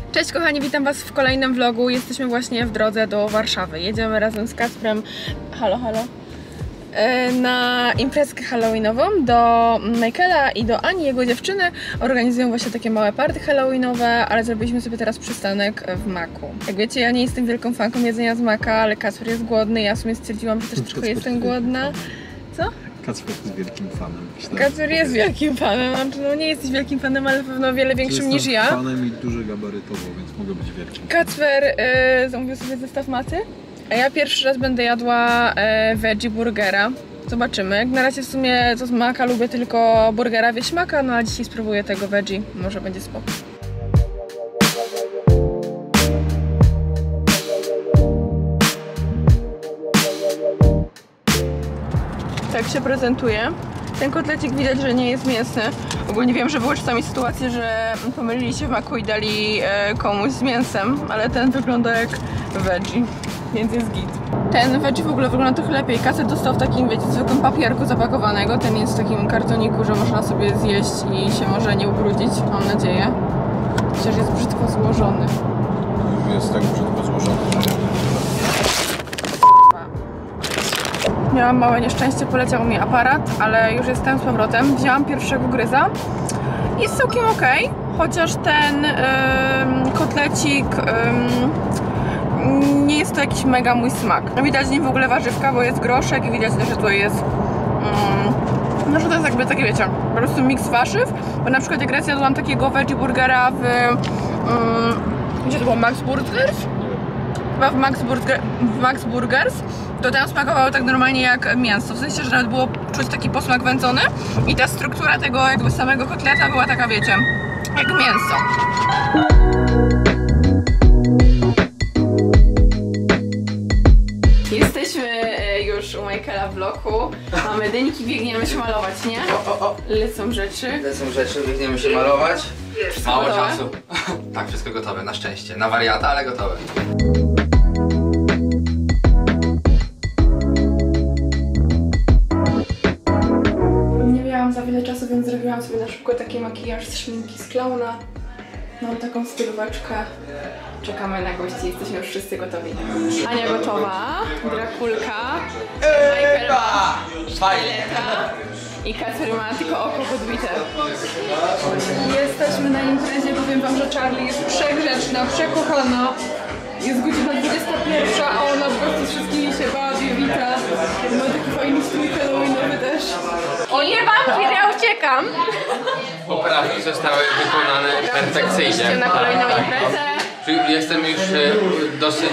Cześć kochani, witam was w kolejnym vlogu. Jesteśmy właśnie w drodze do Warszawy. Jedziemy razem z Kacprem, na imprezkę halloweenową do Michaela i do Ani, jego dziewczyny. Organizują właśnie takie małe party halloweenowe, ale zrobiliśmy sobie teraz przystanek w Macu. Jak wiecie, ja nie jestem wielką fanką jedzenia z Maca, ale Kacper jest głodny. Ja w sumie stwierdziłam, że też trochę jestem głodna. Co? Kacper jest wielkim fanem. Kacper jest wielkim fanem, znaczy no nie jesteś wielkim fanem, ale na pewno wiele większym niż ja. Jestem fanem i duży gabarytowo, więc mogę być wielkim. Kacper zamówił sobie zestaw macy, a ja pierwszy raz będę jadła veggie burgera. Zobaczymy. Jak na razie w sumie to z Maca lubię tylko burgera wieśmaka, no a dzisiaj spróbuję tego veggie. Może będzie spoko. Tak się prezentuje. Ten kotlecik widać, że nie jest mięsny. Ogólnie wiem, że były czasami sytuacje, że pomylili się w Macu i dali komuś z mięsem, ale ten wygląda jak veggie, więc jest git. Ten veggie w ogóle wygląda trochę lepiej. Kacper dostał w takim, wiecie, zwykłym papierku zapakowanego. Ten jest w takim kartoniku, że można sobie zjeść i się może nie ubrudzić, mam nadzieję. Chociaż jest brzydko złożony. Jest tak brzydko złożony. Miałam małe nieszczęście, poleciał mi aparat, ale już jestem z powrotem. Wzięłam pierwszego gryza. Jest całkiem ok, chociaż ten kotlecik nie jest to jakiś mega mój smak. Widać w nim w ogóle warzywka, bo jest groszek i widać też, że to jest no, że to jest jakby takie, wiecie, po prostu miks warzyw. Bo na przykład jak raz jadłam takiego veggie burgera w gdzie to było? Max Burgers? Chyba w Max Burgers, to tam smakowało tak normalnie jak mięso, w sensie, że nawet było czuć taki posmak wędzony i ta struktura tego jakby samego kotleta była taka, wiecie, jak mięso. Jesteśmy już u Michaela w bloku, mamy dyńki, biegniemy się malować, nie? Lecą rzeczy. Lecą rzeczy, biegniemy się malować. Mało czasu. Tak, wszystko gotowe, na szczęście. Na wariata, ale gotowe. Za wiele czasu, więc zrobiłam sobie na szybko taki makijaż z szminki z klauna. Mam taką stylóweczkę. Czekamy na gości, jesteśmy już wszyscy gotowi. Ania gotowa, Drakulka, Michael ma sztyleta i Kacper ma tylko oko podbite. Jesteśmy na imprezie, powiem wam, że Charlie jest przegrzeczna, przekochana. Jest godzina 21, a ona po prostu z wszystkimi się bawi, wita. Ma taki fajny strój halloweenowy też. O nie, wampir, ja uciekam! Poprawki zostały wykonane perfekcyjnie. Na kolejną imprezę. Jestem już dosyć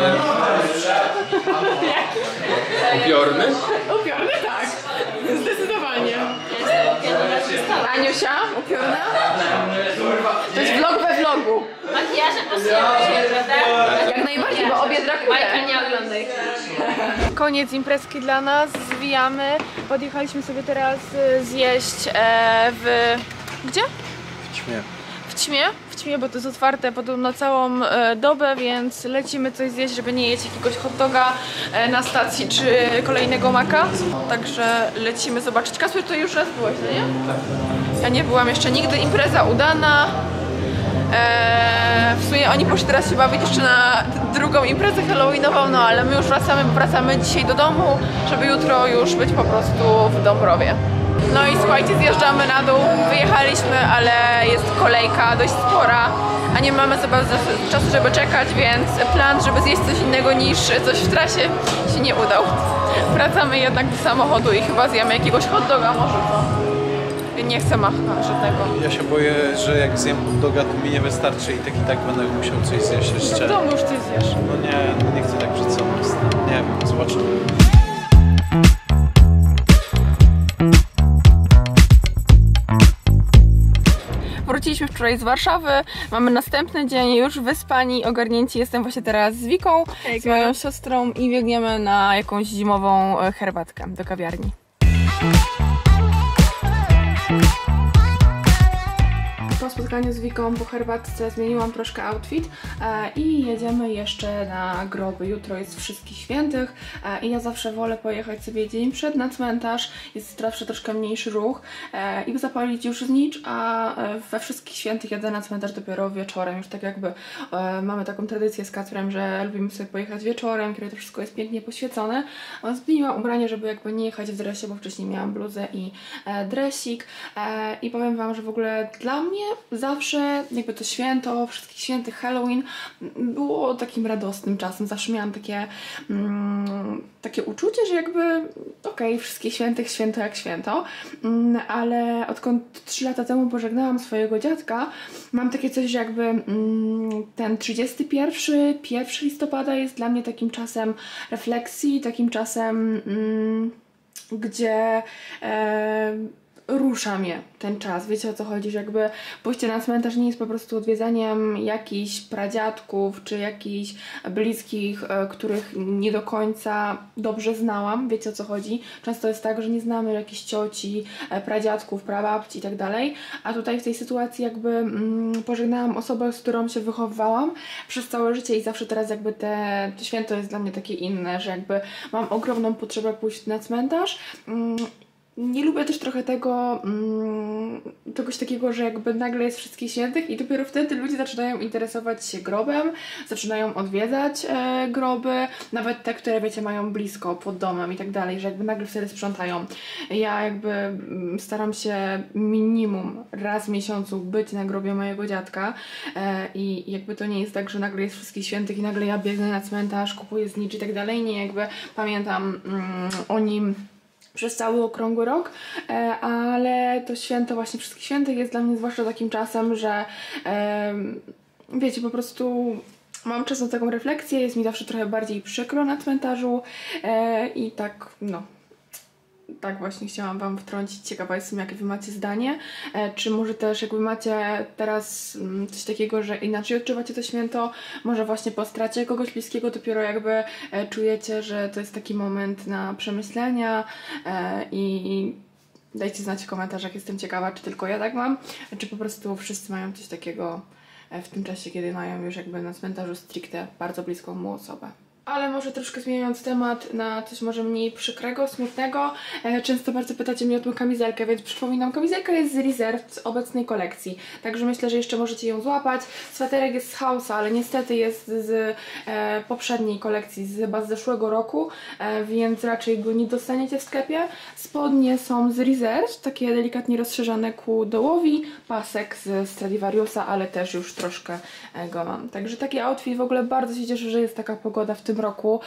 upiorny. Upiorny? Tak. Zdecydowanie. Aniusia, upiorna? To jest vlog we vlogu. Makijażem pasujemy, prawda? Jak najbardziej, bo obie Drakule. Michael, nie oglądaj. Koniec imprezki dla nas, zwijamy. Podjechaliśmy sobie teraz zjeść w... Gdzie? W ćmie. W ćmie? W ćmie, bo to jest otwarte podobno całą dobę, więc lecimy coś zjeść, żeby nie jeść jakiegoś hot doga na stacji czy kolejnego maka. Także lecimy zobaczyć. Kacper, tutaj już raz byłeś, no nie? Tak. Ja nie byłam jeszcze nigdy. Impreza udana. W sumie oni poszli teraz się bawić jeszcze na drugą imprezę halloweenową, no ale my już wracamy dzisiaj do domu, żeby jutro już być po prostu w Dąbrowie. No i słuchajcie, zjeżdżamy na dół, wyjechaliśmy, ale jest kolejka dość spora, a nie mamy za bardzo czasu, żeby czekać, więc plan, żeby zjeść coś innego niż coś w trasie się nie udał. Wracamy jednak do samochodu i chyba zjemy jakiegoś hot doga może, co? Nie chcę macha żadnego. Ja się boję, że jak zjem hot doga, to mi nie wystarczy i tak będę musiał coś zjeść jeszcze. W domu już coś zjesz. No nie chcę tak przed sobą. Nie wiem, zobaczymy. Wróciliśmy wczoraj z Warszawy, mamy następny dzień, już wyspani, ogarnięci. Jestem właśnie teraz z Wiką, z moją siostrą i biegniemy na jakąś zimową herbatkę do kawiarni. po spotkaniu z Wiką po herbatce zmieniłam troszkę outfit i jedziemy jeszcze na groby. Jutro jest Wszystkich Świętych i ja zawsze wolę pojechać sobie dzień przed na cmentarz, jest zawsze troszkę mniejszy ruch i zapalić już znicz, a we Wszystkich Świętych jadę na cmentarz dopiero wieczorem. Już tak jakby mamy taką tradycję z Kacprem, że lubimy sobie pojechać wieczorem, kiedy to wszystko jest pięknie poświecone. Zmieniłam ubranie, żeby jakby nie jechać w dresie, bo wcześniej miałam bluzę i dresik i powiem Wam, że w ogóle dla mnie zawsze jakby to święto Wszystkich Świętych, Halloween było takim radosnym czasem. Zawsze miałam takie uczucie, że jakby okej, Wszystkich Świętych, święto jak święto, ale odkąd 3 lata temu pożegnałam swojego dziadka, mam takie coś, że jakby ten 31 listopada jest dla mnie takim czasem refleksji, takim czasem gdzie rusza mnie ten czas. Wiecie, o co chodzi, że jakby pójście na cmentarz nie jest po prostu odwiedzaniem jakichś pradziadków czy jakichś bliskich, których nie do końca dobrze znałam. Wiecie, o co chodzi? Często jest tak, że nie znamy jakichś cioci, pradziadków, prababci i tak dalej, a tutaj w tej sytuacji jakby pożegnałam osobę, z którą się wychowywałam przez całe życie i zawsze teraz jakby to święto jest dla mnie takie inne, że jakby mam ogromną potrzebę pójść na cmentarz. Nie lubię też trochę czegoś takiego, że jakby nagle jest Wszystkich Świętych i dopiero wtedy ludzie zaczynają interesować się grobem, zaczynają odwiedzać groby, nawet te, które wiecie mają blisko, pod domem i tak dalej, że jakby nagle wtedy sprzątają. Ja jakby staram się minimum raz w miesiącu być na grobie mojego dziadka i jakby to nie jest tak, że nagle jest Wszystkich Świętych i nagle ja biegnę na cmentarz, kupuję znicz i tak dalej. Nie, jakby pamiętam o nim przez cały okrągły rok, ale to święto właśnie Wszystkich Świętych jest dla mnie zwłaszcza takim czasem, że wiecie, po prostu mam czas na taką refleksję, jest mi zawsze trochę bardziej przykro na cmentarzu i tak, no. Tak właśnie chciałam Wam wtrącić. Ciekawa jestem, jakie Wy macie zdanie. Czy może też jakby macie teraz coś takiego, że inaczej odczuwacie to święto? Może właśnie po stracie kogoś bliskiego dopiero jakby czujecie, że to jest taki moment na przemyślenia i dajcie znać w komentarzach, jestem ciekawa, czy tylko ja tak mam, czy po prostu wszyscy mają coś takiego w tym czasie, kiedy mają już jakby na cmentarzu stricte bardzo bliską mu osobę. Ale może troszkę zmieniając temat na coś może mniej przykrego, smutnego. Często bardzo pytacie mnie o tą kamizelkę, więc przypominam, kamizelka jest z Reserved z obecnej kolekcji. Także myślę, że jeszcze możecie ją złapać. Sweterek jest z House'a, ale niestety jest z poprzedniej kolekcji, chyba z zeszłego roku, więc raczej go nie dostaniecie w sklepie. Spodnie są z Reserved, takie delikatnie rozszerzone ku dołowi. Pasek z Stradivariusa, ale też już troszkę go mam. Także taki outfit, w ogóle bardzo się cieszę, że jest taka pogoda w tym roku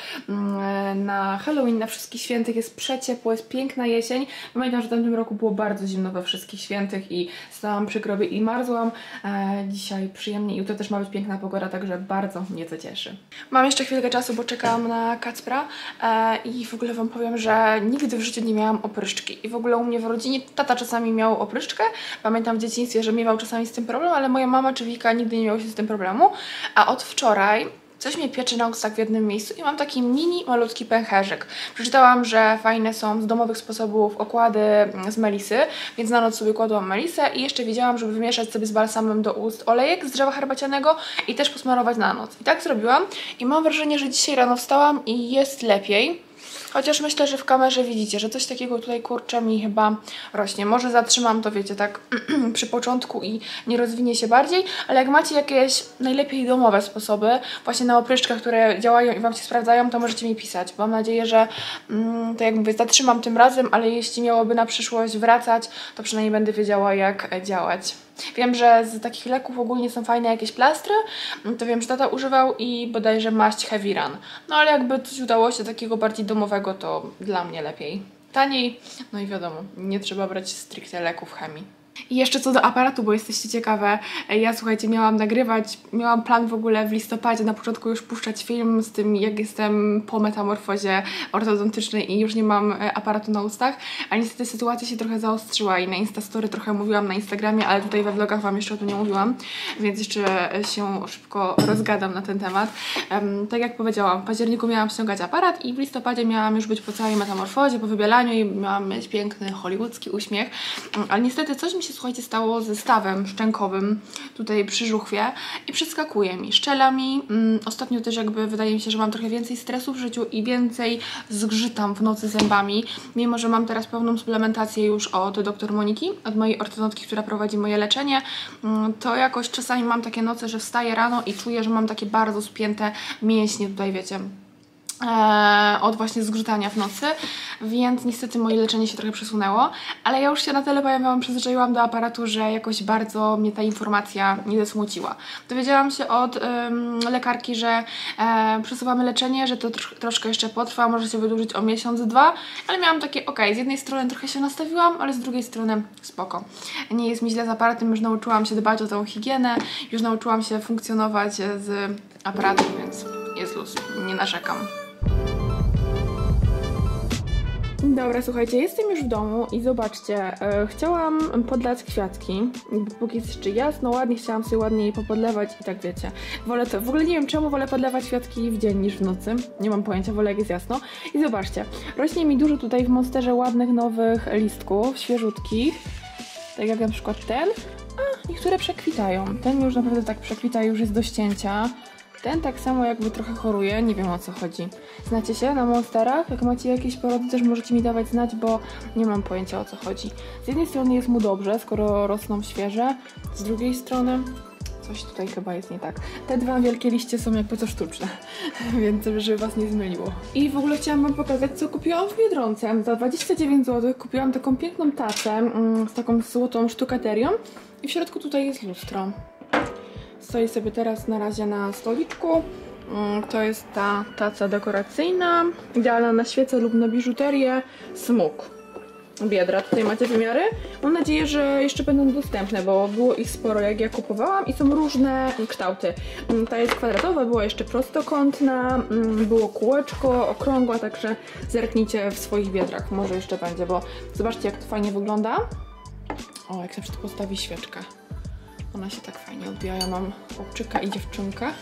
na Halloween, na Wszystkich Świętych. Jest przeciepło, jest piękna jesień. Pamiętam, że w tamtym roku było bardzo zimno we Wszystkich Świętych i stałam przy grobie i marzłam. Dzisiaj przyjemnie i jutro też ma być piękna pogoda, także bardzo mnie to cieszy. Mam jeszcze chwilkę czasu, bo czekałam na Kacpra i w ogóle Wam powiem, że nigdy w życiu nie miałam opryszczki i w ogóle u mnie w rodzinie tata czasami miał opryszczkę. Pamiętam w dzieciństwie, że miewał czasami z tym problem, ale moja mama czy Wika nigdy nie miało się z tym problemu, a od wczoraj coś mnie pieczy na ustach w jednym miejscu i mam taki mini, malutki pęcherzyk. Przeczytałam, że fajne są z domowych sposobów okłady z melisy, więc na noc sobie kładłam melisę i jeszcze wiedziałam, żeby wymieszać sobie z balsamem do ust olejek z drzewa herbacianego i też posmarować na noc. I tak zrobiłam i mam wrażenie, że dzisiaj rano wstałam i jest lepiej. Chociaż myślę, że w kamerze widzicie, że coś takiego tutaj kurczę mi chyba rośnie. Może zatrzymam to, wiecie, tak przy początku i nie rozwinie się bardziej, ale jak macie jakieś najlepiej domowe sposoby właśnie na opryszczkach, które działają i Wam się sprawdzają, to możecie mi pisać. Mam nadzieję, że to jak mówię, zatrzymam tym razem, ale jeśli miałoby na przyszłość wracać, to przynajmniej będę wiedziała, jak działać. Wiem, że z takich leków ogólnie są fajne jakieś plastry, to wiem, że tata używał i bodajże maść Heavy Run. No ale jakby coś udało się takiego bardziej domowego, to dla mnie lepiej. Taniej, no i wiadomo, nie trzeba brać stricte leków chemii. I jeszcze co do aparatu, bo jesteście ciekawe, ja słuchajcie, miałam plan w ogóle w listopadzie na początku już puszczać film z tym, jak jestem po metamorfozie ortodontycznej i już nie mam aparatu na ustach, ale niestety sytuacja się trochę zaostrzyła i na Instastory trochę mówiłam na Instagramie, ale tutaj we vlogach Wam jeszcze o tym nie mówiłam, więc jeszcze się szybko rozgadam na ten temat. Tak jak powiedziałam, w październiku miałam ściągać aparat i w listopadzie miałam już być po całej metamorfozie, po wybielaniu i miałam mieć piękny hollywoodzki uśmiech, ale niestety coś mi mi się, słuchajcie, stało ze stawem szczękowym tutaj przy żuchwie i przeskakuje mi, szczela mi. Ostatnio też jakby wydaje mi się, że mam trochę więcej stresu w życiu i więcej zgrzytam w nocy zębami, mimo że mam teraz pełną suplementację już od dr Moniki, od mojej ortodontki, która prowadzi moje leczenie, to jakoś czasami mam takie noce, że wstaję rano i czuję, że mam takie bardzo spięte mięśnie tutaj, wiecie, od właśnie zgrzytania w nocy, więc niestety moje leczenie się trochę przesunęło, ale ja już się na tyle, powiem wam, przyzwyczaiłam do aparatu, że jakoś bardzo mnie ta informacja nie zasmuciła. Dowiedziałam się od lekarki, że przesuwamy leczenie, że to troszkę jeszcze potrwa, może się wydłużyć o miesiąc, 2, ale miałam takie okej, z jednej strony trochę się nastawiłam, ale z drugiej strony spoko. Nie jest mi źle z aparatem, już nauczyłam się dbać o tą higienę, już nauczyłam się funkcjonować z aparatem, więc jest luz, nie narzekam. Dobra, słuchajcie, jestem już w domu i zobaczcie, chciałam podlać kwiatki, póki jest jeszcze jasno, ładnie, chciałam sobie ładnie je popodlewać i tak wiecie. Wolę to, w ogóle nie wiem czemu wolę podlewać kwiatki w dzień niż w nocy, nie mam pojęcia, wolę jak jest jasno. I zobaczcie, rośnie mi dużo tutaj w monsterze ładnych, nowych listków, świeżutkich, tak jak na przykład ten, a niektóre przekwitają, ten już naprawdę tak przekwita, już jest do ścięcia. Ten tak samo jakby trochę choruje, nie wiem o co chodzi. Znacie się na monsterach? Jak macie jakieś porody, też możecie mi dawać znać, bo nie mam pojęcia o co chodzi. Z jednej strony jest mu dobrze, skoro rosną świeże, z drugiej strony coś tutaj chyba jest nie tak. Te dwa wielkie liście są jakby to sztuczne, więc żeby was nie zmyliło. I w ogóle chciałam wam pokazać, co kupiłam w Biedronce. Za 29 zł kupiłam taką piękną tacę z taką złotą sztukaterią i w środku tutaj jest lustro. Stoi sobie teraz na razie na stoliczku. To jest ta taca dekoracyjna, idealna na świece lub na biżuterię. Smuk. Biedra, tutaj macie wymiary. Mam nadzieję, że jeszcze będą dostępne, bo było ich sporo jak ja kupowałam i są różne kształty. Ta jest kwadratowa, była jeszcze prostokątna, było kółeczko, okrągła, także zerknijcie w swoich biedrach, może jeszcze będzie, bo zobaczcie jak to fajnie wygląda. O, jak na przykład postawi świeczkę. Ona się tak fajnie odbija. Ja mam chłopczyka i dziewczynkę.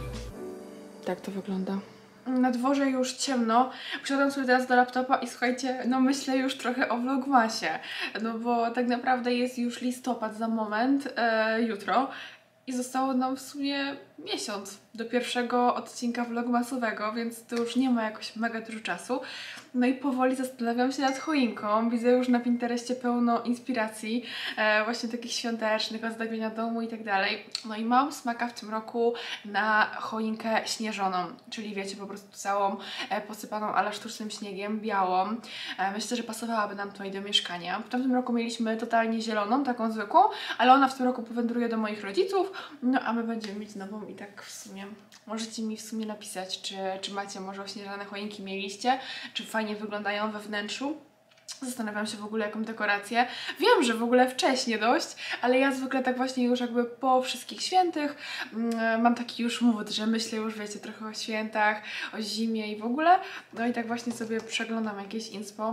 Tak to wygląda. Na dworze już ciemno. Przyszedłem sobie teraz do laptopa i słuchajcie, no myślę już trochę o vlogmasie. No bo tak naprawdę jest już listopad za moment, jutro. I zostało nam w sumie miesiąc do pierwszego odcinka vlogmasowego, więc to już nie ma jakoś mega dużo czasu. No i powoli zastanawiam się nad choinką. Widzę już na Pinterestie pełno inspiracji, właśnie takich świątecznych, ozdabienia domu i tak dalej. No i mam smaka w tym roku na choinkę śnieżoną, czyli wiecie, po prostu całą posypaną ale sztucznym śniegiem, białą. Myślę, że pasowałaby nam tutaj do mieszkania. W tamtym roku mieliśmy totalnie zieloną, taką zwykłą, ale ona w tym roku powędruje do moich rodziców, no a my będziemy mieć nową i tak w sumie możecie mi w sumie napisać, czy macie może ośnieżane choinki, mieliście, czy fajnie wyglądają we wnętrzu. Zastanawiam się w ogóle jaką dekorację. Wiem, że w ogóle wcześnie dość, ale ja zwykle tak właśnie już jakby po wszystkich świętych mam taki już mood, że myślę już, wiecie, trochę o świętach, o zimie i w ogóle. No i tak właśnie sobie przeglądam jakieś inspo.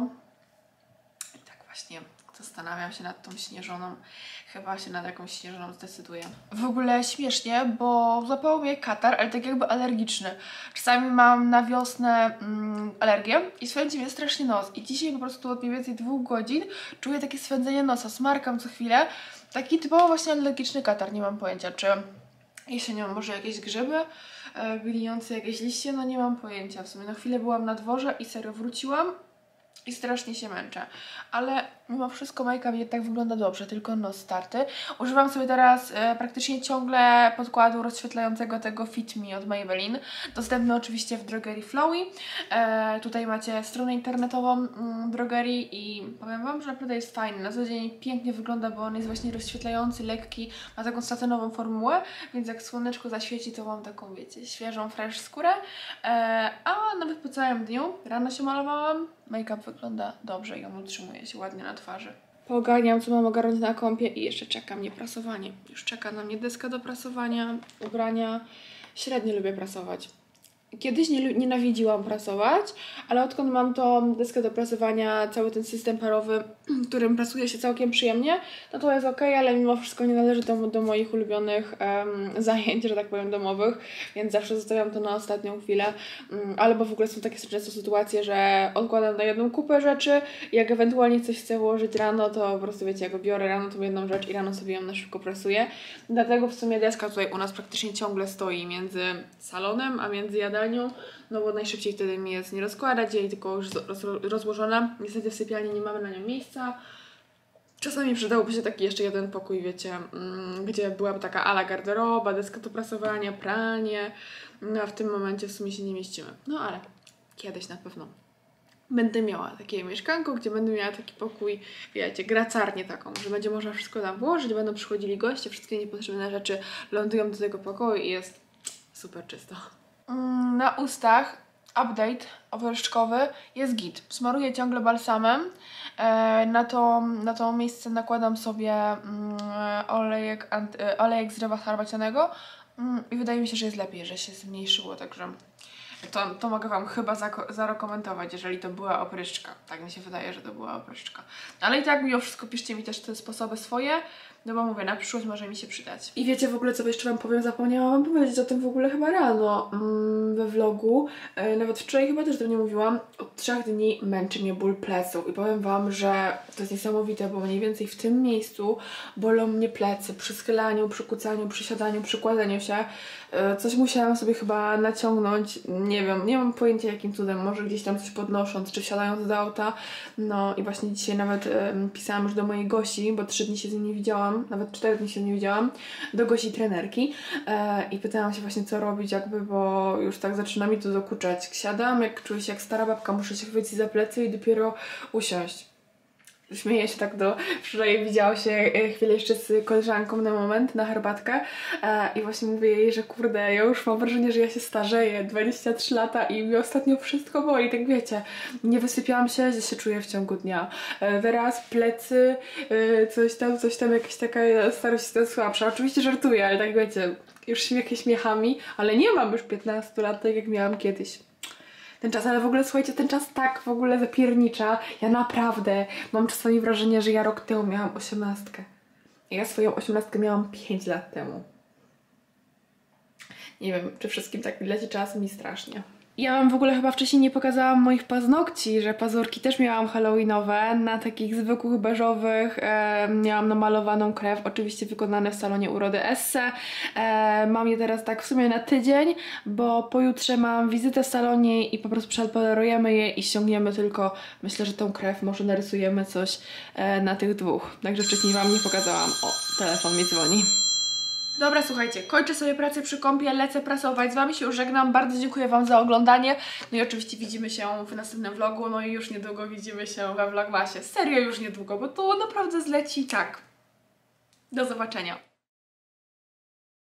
I tak właśnie zastanawiam się nad tą śnieżoną. Chyba się nad jakąś śnieżoną zdecyduję. W ogóle śmiesznie, bo złapał mnie katar, ale tak jakby alergiczny. Czasami mam na wiosnę alergię i swędzi mnie strasznie nos. I dzisiaj po prostu od mniej więcej 2 godzin czuję takie swędzenie nosa, smarkam co chwilę. Taki typowo właśnie alergiczny katar, nie mam pojęcia, czy jesienią może jakieś grzyby, gnijące jakieś liście, no nie mam pojęcia w sumie. Na chwilę byłam na dworze i serio wróciłam. I strasznie się męczę, ale mimo wszystko Majka mnie tak wygląda dobrze, tylko nos starty. Używam sobie teraz praktycznie ciągle podkładu rozświetlającego tego Fit Me od Maybelline. Dostępny oczywiście w drogerii Flowey. Tutaj macie stronę internetową drogerii i powiem wam, że naprawdę jest fajny. Na co dzień pięknie wygląda, bo on jest właśnie rozświetlający, lekki, ma taką satynową formułę, więc jak słoneczko zaświeci, to mam taką, wiecie, świeżą, fresh skórę. A nawet po całym dniu, rano się malowałam, make-up wygląda dobrze i on utrzymuje się ładnie na twarzy. Poogarniam, co mam ogarnąć na kąpie i jeszcze czeka mnie prasowanie. Już czeka na mnie deska do prasowania, ubrania. Średnio lubię prasować. Kiedyś nienawidziłam prasować, ale odkąd mam tą deskę do prasowania, cały ten system parowy, którym prasuje się całkiem przyjemnie, no to jest okej, ale mimo wszystko nie należy to do moich ulubionych zajęć, że tak powiem, domowych, więc zawsze zostawiam to na ostatnią chwilę, albo w ogóle są takie często sytuacje, że odkładam na jedną kupę rzeczy i jak ewentualnie coś chcę ułożyć rano, to po prostu wiecie, jak go biorę rano tą jedną rzecz i rano sobie ją na szybko prasuję. Dlatego w sumie deska tutaj u nas praktycznie ciągle stoi między salonem, a między jadalnią, no bo najszybciej wtedy mi jest nie rozkładać jej, tylko już rozłożona. Niestety w sypialni nie mamy na nią miejsca. Czasami przydałby się taki jeszcze jeden pokój, wiecie, gdzie byłaby taka ala garderoba, deska do prasowania, pranie, no a w tym momencie w sumie się nie mieścimy. No ale kiedyś na pewno będę miała takie mieszkanko, gdzie będę miała taki pokój, wiecie, gracarnię taką, że będzie można wszystko tam włożyć, będą przychodzili goście, wszystkie niepotrzebne rzeczy lądują do tego pokoju i jest super czysto. Na ustach update opryszczkowy jest git. Smaruję ciągle balsamem. Na to miejsce nakładam sobie olejek z drzewa herbacianego i wydaje mi się, że jest lepiej, że się zmniejszyło, także to mogę Wam chyba zarekomendować, jeżeli to była opryszczka. Tak mi się wydaje, że to była opryszczka. Ale i tak mimo wszystko piszcie mi też te sposoby swoje, no bo mówię, na przyszłość może mi się przydać. I wiecie w ogóle, co jeszcze Wam powiem, zapomniałam Wam powiedzieć o tym w ogóle chyba rano we vlogu. Nawet wczoraj chyba też do mnie mówiłam. Od 3 dni męczy mnie ból pleców i powiem Wam, że to jest niesamowite, bo mniej więcej w tym miejscu bolą mnie plecy przy schylaniu, przy kucaniu, przy siadaniu, przy kładeniu się. Coś musiałam sobie chyba naciągnąć, nie wiem, nie mam pojęcia jakim cudem, może gdzieś tam coś podnosząc, czy wsiadając do auta. No i właśnie dzisiaj nawet pisałam już do mojej Gosi, bo 3 dni się z nim nie widziałam, nawet 4 dni się nie widziałam, do Gosi trenerki i pytałam się właśnie co robić jakby, bo już tak zaczyna mi to dokuczać. Siadam, jak czuję się jak stara babka, muszę się chwycić za plecy i dopiero usiąść. Śmieję się tak wczoraj widziało się chwilę jeszcze z koleżanką na moment, na herbatkę i właśnie mówię jej, że kurde, ja już mam wrażenie, że ja się starzeję, 23 lata i mi ostatnio wszystko boli, tak wiecie, nie wysypiałam się, że się czuję w ciągu dnia. Wyraz, plecy, coś tam, jakaś taka starość jest słabsza. Oczywiście żartuję, ale tak wiecie, już śmiechy śmiechami, ale nie mam już 15 lat, tak jak miałam kiedyś. Ten czas, ale w ogóle słuchajcie, ten czas tak w ogóle zapiernicza. Ja naprawdę mam czasami wrażenie, że ja rok temu miałam 18. Ja swoją 18 miałam 5 lat temu. Nie wiem, czy wszystkim tak leci czas, mi strasznie. Ja Wam w ogóle chyba wcześniej nie pokazałam moich paznokci, że pazurki też miałam halloweenowe, na takich zwykłych beżowych, miałam namalowaną krew, oczywiście wykonane w salonie urody Esse. Mam je teraz tak w sumie na tydzień, bo pojutrze mam wizytę w salonie i po prostu przepolerujemy je i ściągniemy tylko, myślę, że tą krew, może narysujemy coś na tych dwóch. Także wcześniej Wam nie pokazałam. O, telefon mi dzwoni. Dobra, słuchajcie, kończę sobie pracę przy kąpie, lecę prasować, z Wami się już żegnam, bardzo dziękuję Wam za oglądanie, no i oczywiście widzimy się w następnym vlogu, no i już niedługo widzimy się we vlogmasie, serio już niedługo, bo to naprawdę zleci tak. Do zobaczenia.